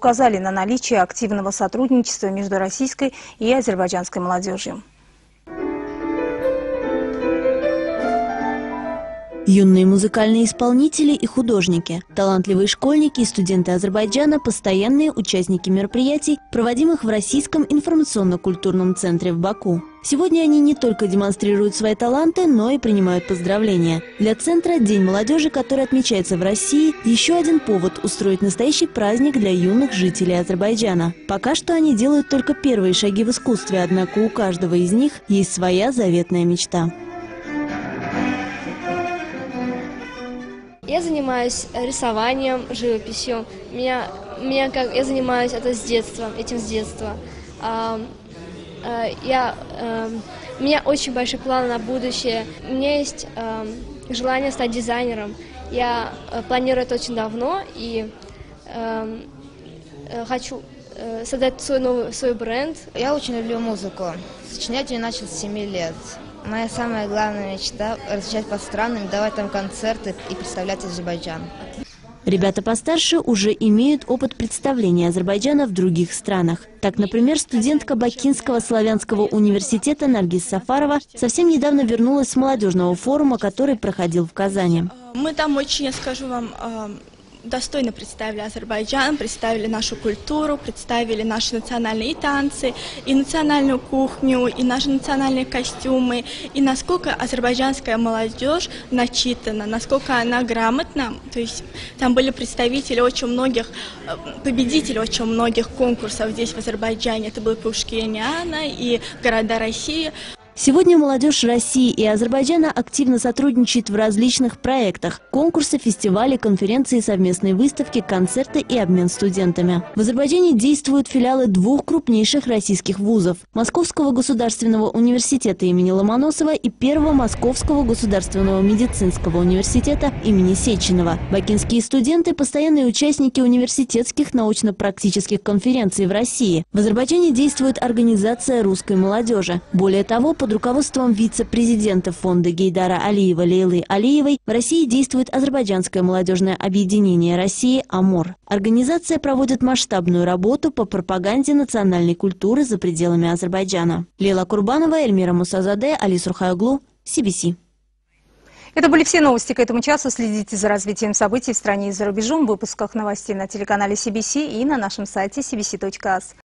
указали на наличие активного сотрудничества между российской и азербайджанской молодежью. Юные музыкальные исполнители и художники, талантливые школьники и студенты Азербайджана – постоянные участники мероприятий, проводимых в Российском информационно-культурном центре в Баку. Сегодня они не только демонстрируют свои таланты, но и принимают поздравления. Для центра День молодежи, который отмечается в России, еще один повод устроить настоящий праздник для юных жителей Азербайджана. Пока что они делают только первые шаги в искусстве, однако у каждого из них есть своя заветная мечта. Я занимаюсь рисованием, живописью. Я занимаюсь этим с детства. У меня очень большой план на будущее. У меня есть желание стать дизайнером. Я планирую это очень давно и хочу создать свой бренд. Я очень люблю музыку. Сочинять я начал с 7 лет. Моя самая главная мечта – разъезжать по странам, давать там концерты и представлять Азербайджан. Ребята постарше уже имеют опыт представления Азербайджана в других странах. Так, например, студентка Бакинского славянского университета Наргиз Сафарова совсем недавно вернулась с молодежного форума, который проходил в Казани. Мы там очень, я скажу вам, достойно представили Азербайджан, представили нашу культуру, представили наши национальные танцы, и национальную кухню, и наши национальные костюмы, и насколько азербайджанская молодежь начитана, насколько она грамотна. То есть там были представители очень многих, победители очень многих конкурсов здесь в Азербайджане. Это был Пушкиняна и города России. Сегодня молодежь России и Азербайджана активно сотрудничает в различных проектах – конкурсы, фестивали, конференции, совместные выставки, концерты и обмен студентами. В Азербайджане действуют филиалы двух крупнейших российских вузов – Московского государственного университета имени Ломоносова и Первого Московского государственного медицинского университета имени Сеченова. Бакинские студенты – постоянные участники университетских научно-практических конференций в России. В Азербайджане действует организация русской молодежи. Более того, под руководством вице-президента фонда Гейдара Алиева Лейлы Алиевой в России действует Азербайджанское молодежное объединение России «Амор». Организация проводит масштабную работу по пропаганде национальной культуры за пределами Азербайджана. Лейла Курбанова, Эльмира Мусазаде, Али Сурхайоглу, CBC. Это были все новости к этому часу. Следите за развитием событий в стране и за рубежом в выпусках новостей на телеканале CBC и на нашем сайте cbc.as.